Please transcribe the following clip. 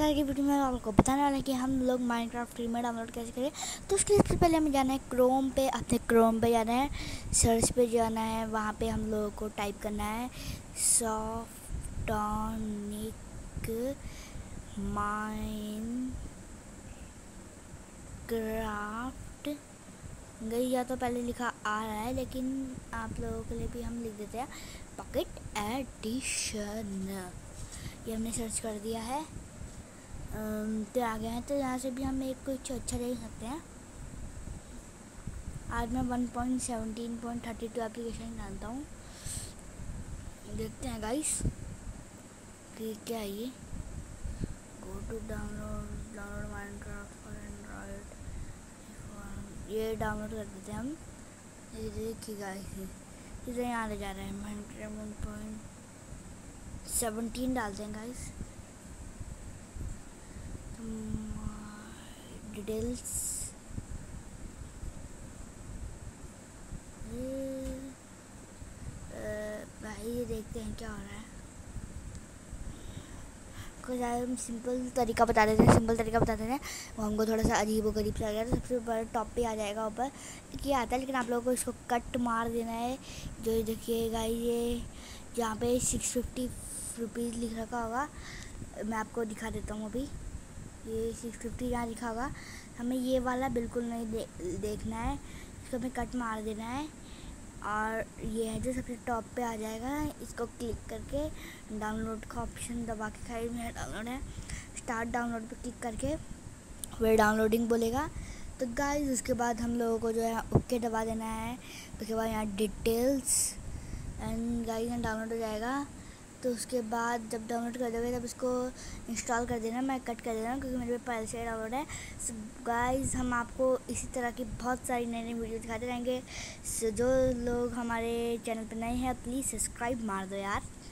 आज की वीडियो में आपको बताने वाला है कि हम लोग माइनक्राफ्ट फ्री में डाउनलोड कैसे करें। तो उसके लिए सबसे पहले हमें जाना है क्रोम पे, अपने क्रोम पे जाना है, सर्च पे जाना है, वहाँ पे हम लोगों को टाइप करना है सॉफ्टनिक माइनक्राफ्ट। गई या तो पहले लिखा आ रहा है, लेकिन आप लोगों के लिए भी हम लिख देते हैं पॉकेट एडिशन। ये हमने सर्च कर दिया है तो आ गए हैं। तो यहाँ से भी हम एक कुछ अच्छा देख सकते हैं। आज मैं 1.17.32 एप्लीकेशन डालता हूँ, देखते हैं गाइस कि क्या है ये। Go to download Minecraft for Android, ये डाउनलोड कर देते हैं हम। ये देखिए गाइस, इधर यहाँ ले जा रहा है। माइनक्राफ्ट 1.17 डालते हैं गाइस। डिटेल्स भाई देखते हैं क्या हो रहा है। कुछ हम सिंपल तरीका बता देते हैं, वो हमको थोड़ा सा अजीब व गरीब सा आ गया। तो सबसे ऊपर टॉप पे आ जाएगा, ऊपर ये आता है, लेकिन आप लोगों को इसको कट मार देना है। जो देखिएगा ये जहाँ पे 650 रुपीज़ लिख रखा होगा, मैं आपको दिखा देता हूँ। अभी ये 650 यहाँ लिखा होगा, हमें ये वाला बिल्कुल नहीं देखना है, इसको हमें कट मार देना है। और ये है जो सबसे टॉप पे आ जाएगा, इसको क्लिक करके डाउनलोड का ऑप्शन दबा के, साइड में डाउनलोड है, स्टार्ट डाउनलोड पे क्लिक करके वे डाउनलोडिंग बोलेगा। तो गाइस उसके बाद हम लोगों को जो है ओके दबा देना है। उसके बाद यहाँ डिटेल्स एंड गाइस डाउनलोड हो जाएगा। तो उसके बाद जब डाउनलोड कर दोगे तब इसको इंस्टॉल कर देना। मैं कट कर देना क्योंकि मेरे पे पहले से डाउनलोड है। सो गाइस हम आपको इसी तरह की बहुत सारी नई नई वीडियो दिखाते रहेंगे। सो जो लोग हमारे चैनल पर नए हैं प्लीज़ सब्सक्राइब मार दो यार।